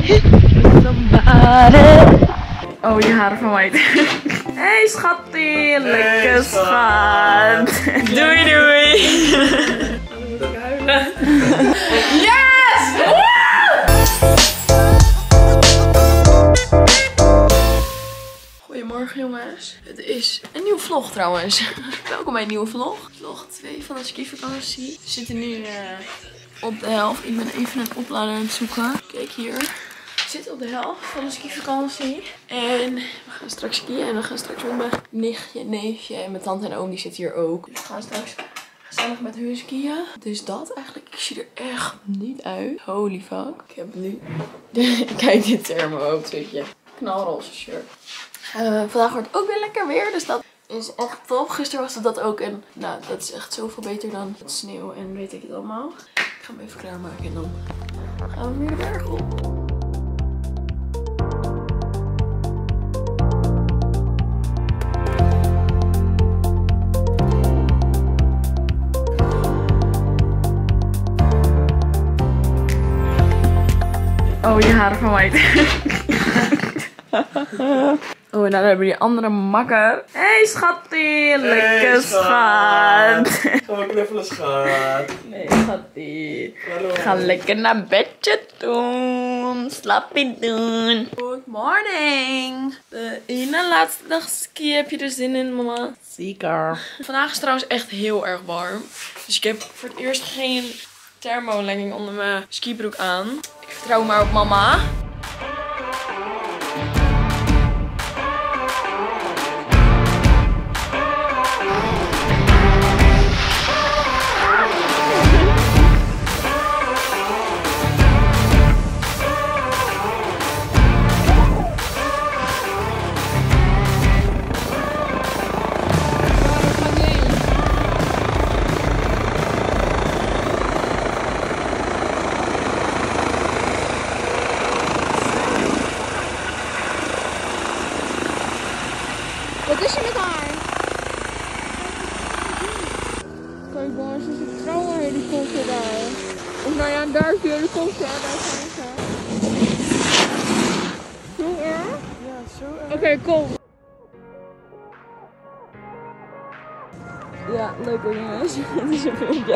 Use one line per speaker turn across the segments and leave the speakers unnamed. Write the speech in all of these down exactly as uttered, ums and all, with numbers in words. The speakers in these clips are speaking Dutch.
Oh, je haren van mij. Hey schatje, lekker hey, schat. Doei doei. Dan moet ik huilen. Yes! Goedemorgen jongens. Het is een nieuwe vlog trouwens. Welkom bij een nieuwe vlog. Vlog twee van de skivakantie. We zitten nu uh, op de helft. Ik ben even een oplader aan het zoeken. Kijk hier. We zitten op de helft van de skivakantie. En we gaan straks skiën. En we gaan straks met mijn nichtje, neefje en mijn tante en oom. Die zitten hier ook. Dus we gaan straks gezellig met hun skiën. Dus dat eigenlijk. Ik zie er echt niet uit. Holy fuck. Ik heb nu... Kijk dit thermo-outfitje. Knalroze shirt. Uh, vandaag wordt het ook weer lekker weer. Dus dat is echt top. Gisteren was het dat ook. En nou, dat is echt zoveel beter dan het sneeuw en weet ik het allemaal. Ik ga hem even klaarmaken en dan gaan we weer de berg op. Oh, je haren van mij. Oh, en dan hebben we die andere makker. Hey schatje, lekker hey, schat.
Ga knuffelen schat.
Nee schatje. Ga lekker naar bedje doen. Slaapje doen. Good morning. De ene laatste dag ski. Heb je er zin in mama?
Zeker.
Vandaag is het trouwens echt heel erg warm. Dus ik heb voor het eerst geen thermolegging onder mijn skibroek aan. Ik vertrouw maar op mama.
Wat is er met haar? Kijk maar, ze is een trouwenhelikopter daar. Of nou ja, daar is de helikopter, daar gaan ze. Zo erg?
Ja, zo erg.
Oké, okay, kom.
Ja, leuk hoor jongens. Het is een filmpje.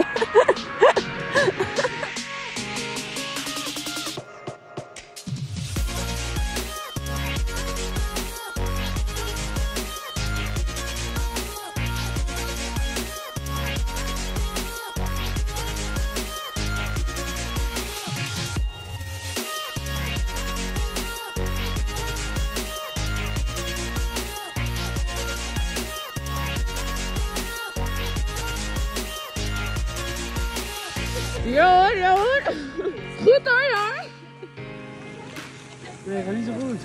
Ja hoor, ja hoor. Goed hoor, ja.
Nee, gaat niet zo goed.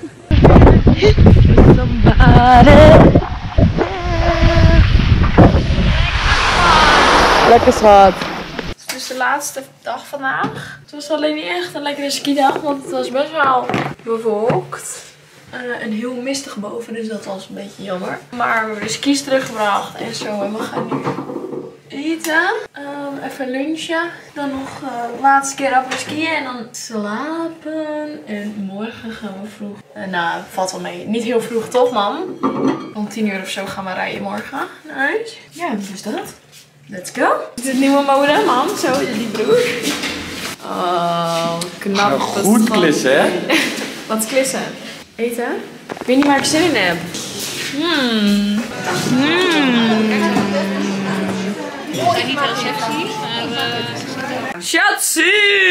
Lekker schat. Het is dus de laatste dag vandaag. Het was alleen niet echt een lekkere skidag, want het was best wel bewolkt. Uh, en heel mistig boven, dus dat was een beetje jammer. Maar we hebben de skis teruggebracht en zo. En we gaan nu eten. Um, even lunchen. Dan nog uh, de laatste keer op skiën en dan slapen. En morgen gaan we vroeg. Uh, nou, valt wel mee. Niet heel vroeg toch, mam? Om tien uur of zo gaan we rijden morgen naar huis. Ja, dus dat. Let's go. Dit is het nieuwe mode, mam. Zo, die broek. Oh, knap.
Nou, goed klissen, hè?
Wat klissen? Eten? Ik weet niet waar ik zin in heb. Hmm. Hmm.
Ik ben niet heel sexy, maar...
Shatsi!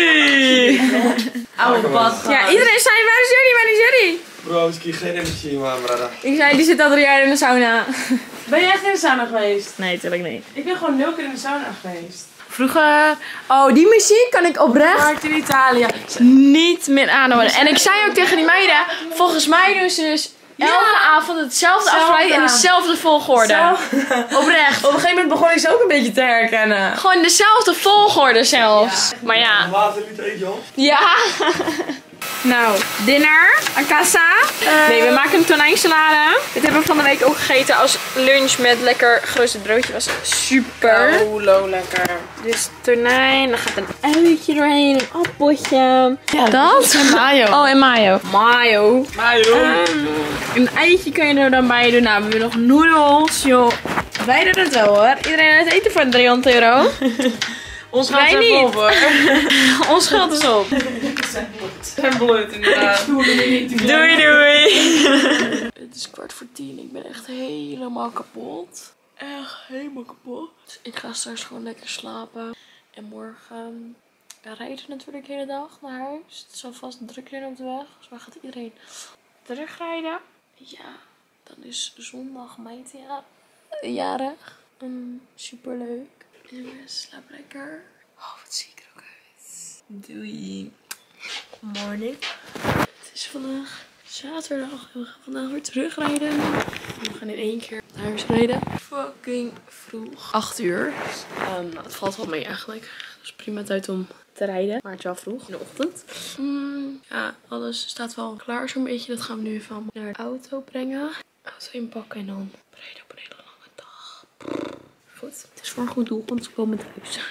Oude bad. Ja, iedereen zei, waar is Jerry, waar is Jerry?
Bro, ik heb geen energie, man, brada.
Ik zei, die zit al drie jaar in de sauna.
Ben jij echt in de sauna geweest?
Nee, natuurlijk niet.
Ik ben gewoon nul keer in de sauna geweest.
Vroeger... Oh, die muziek kan ik oprecht
Markt in Italië.
niet meer aanhouden. En ik zei ook tegen die meiden, volgens mij doen ze dus elke ja. avond hetzelfde afgeleid in dezelfde volgorde. Zelf. Oprecht.
Op een gegeven moment begon ik ze ook een beetje te herkennen.
Gewoon dezelfde volgorde zelfs. Ja. Maar ja.
Water niet eentje op?
Ja.
Nou, dinner, a casa. Uh, nee, we maken een tonijnsalade. Dit hebben we van de week ook gegeten als lunch met lekker geroosterd broodje. Was super.
Oh, lo, lekker.
Dus tonijn, dan gaat een uitje doorheen, een appeltje.
Ja,
dat.
En mayo.
Oh, en mayo. Mayo.
Mayo.
Um, een eitje kan je er dan bij doen. Nou, we hebben nog noedels, joh. Wij doen het wel hoor. Iedereen uit eten voor driehonderd euro.
Ons geld is op hoor.
Ons geld is op.
En bloed inderdaad. Doei doei. Het is kwart voor tien. Ik ben echt helemaal kapot. Echt helemaal kapot. Dus ik ga straks gewoon lekker slapen. En morgen rijden we natuurlijk de hele dag naar huis. Het zal vast druk zijn op de weg. Dus waar gaat iedereen terugrijden? Ja, dan is zondag mijn jarig. Um, super leuk. Jongens, slaap lekker. Oh, wat zie ik er ook uit. Doei. Morning. Het is vandaag zaterdag. We gaan vandaag weer terugrijden. We gaan in één keer naar huis rijden. Fucking vroeg. acht uur. Um, nou, het valt wel mee eigenlijk. Het is prima tijd om te rijden. Maar het is wel vroeg in de ochtend. Mm, ja, alles staat wel klaar zo'n beetje. Dat gaan we nu even naar de auto brengen. Auto inpakken en dan rijden op een hele lange dag. Goed. Het is voor een goed doel, want we komen thuis.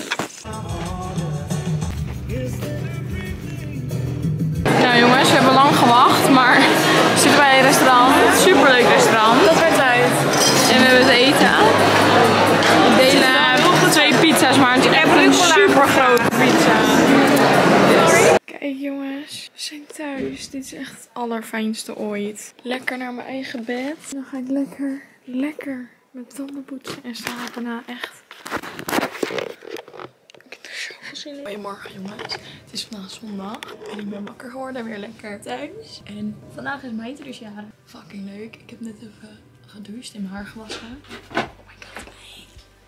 Nou jongens, we hebben lang gewacht, maar we zitten bij een restaurant. Superleuk restaurant.
Dat werd tijd.
En we hebben het eten. We delen twee pizza's, maar het is echt een super grote pizza. Kijk jongens, we zijn thuis. Dit is echt het allerfijnste ooit. Lekker naar mijn eigen bed. Dan ga ik lekker, lekker mijn tanden poetsen en slapen na echt. Ik heb er zoveel zin in.
Goedemorgen jongens. Het is vandaag zondag. En ik ben wakker geworden. Weer lekker thuis. En vandaag is Meijter dus jaren. Fucking leuk. Ik heb net even gedoucht en mijn haar gewassen. Oh my god. Nee.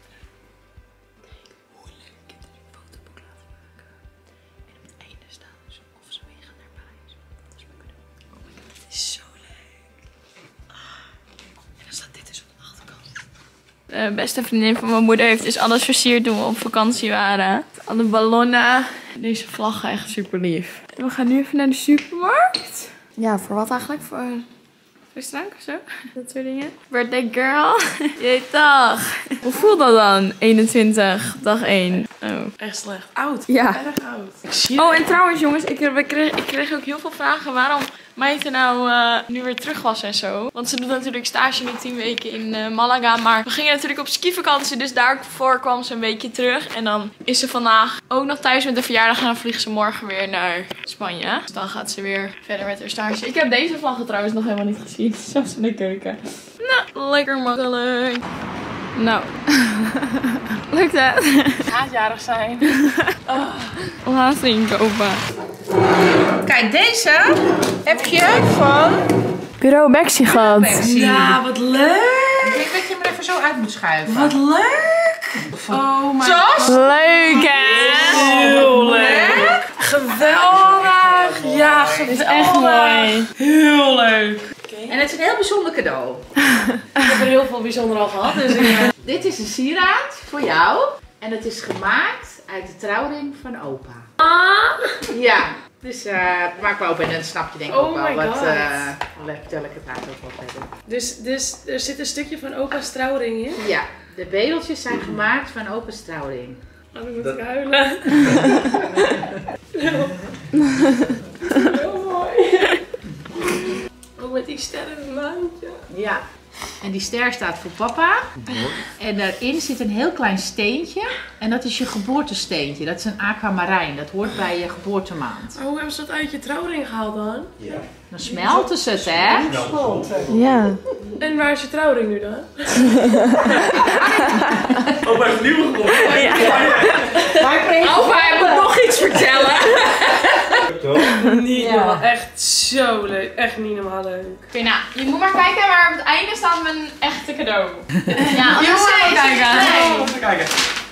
Hoe leuk. Ik heb er een fotoboek laten maken. En op het einde staan dus of ze meegaan naar Parijs. Dat is mijn cadeau. Oh my god. Het is zo leuk. En dan staat dit dus op de achterkant.
De beste vriendin van mijn moeder heeft dus alles versierd toen we op vakantie waren. Alle ballonnen. Deze vlaggen echt super lief. En we gaan nu even naar de supermarkt.
Ja, voor wat eigenlijk? Voor...
Frisdrank of zo? Dat soort dingen. Birthday girl. Jee, dag. Hoe voelt dat dan? eenentwintig, dag één. Oh.
Echt slecht. Oud.
Ja.
Erg oud. Ik zie
Oh, en trouwens jongens, ik, ik, kreeg, ik kreeg ook heel veel vragen waarom Meijter nou uh, nu weer terug was en zo. Want ze doet natuurlijk stage nu tien weken in uh, Malaga. Maar we gingen natuurlijk op skivakantie, dus daarvoor kwam ze een weekje terug. En dan is ze vandaag ook nog thuis met de verjaardag en dan vliegt ze morgen weer naar Spanje. Dus dan gaat ze weer verder met haar stage. Ik heb deze vlaggen trouwens nog helemaal niet gezien. Zelfs in de keuken. Nou, lekker makkelijk. Nou, lukt het?
gaat jarig zijn.
Oh. We gaan het inkopen.
Kijk, deze heb je van
Bureau Bexie gehad.
Bexie.
Ja, wat leuk.
Ik denk dat je hem er even zo uit moet schuiven.
Wat leuk. Oh my
Zoals?
Leuk hè?
Heel leuk. Geweldig. Ja, geweldig.
Dit is echt mooi.
Heel leuk.
En het is een heel bijzonder cadeau.
Ik heb er heel veel bijzonder al gehad. Dus ik...
Dit is een sieraad voor jou. En het is gemaakt uit de trouwring van opa.
Ah.
Ja. Dus uh, maak maar open en dan snap je denk ik
Oh
ook wel
my
wat.
God.
Uh, dan vertel ik het later ook wel verder.
Dus, dus er zit een stukje van opa's trouwring in?
Ja, de bedeltjes zijn gemaakt van opa's trouwring.
Oh, dan moet ik huilen. Heel, heel mooi. Ook met die sterren in mijn handje.
Ja. En die ster staat voor papa. En daarin zit een heel klein steentje. En dat is je geboortesteentje. Dat is een aquamarijn. Dat hoort bij je geboortemaand.
Maar hoe hebben ze dat uit je trouwring gehaald dan?
Dan smelten ze het, hè?
Ja.
En waar is je trouwring nu dan?
Oh, bij nieuwe geworden.
Ja.
Opa, hij moet nog iets vertellen.
Niet
Ja.
normaal. Echt zo leuk. Echt niet normaal leuk.
Oké, nou, je moet maar kijken, maar op het einde staat mijn echte cadeau. Ja, anders
Jongens,
even kijken.
nee.
Even kijken.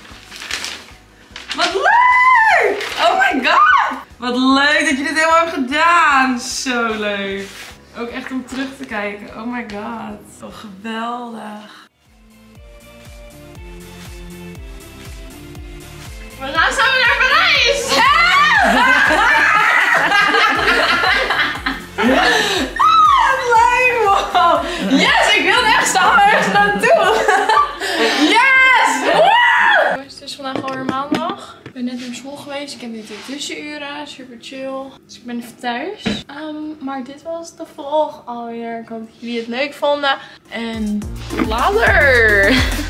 Wat leuk! Oh my god! Wat leuk dat je dit helemaal hebt gedaan. Zo leuk. Ook echt om terug te kijken. Oh my god. Oh, geweldig.
We gaan samen naar Parijs! heb nu twee tussenuren, super chill. Dus ik ben even thuis. Um, maar dit was de vlog alweer. Ik hoop dat jullie het leuk vonden. En later!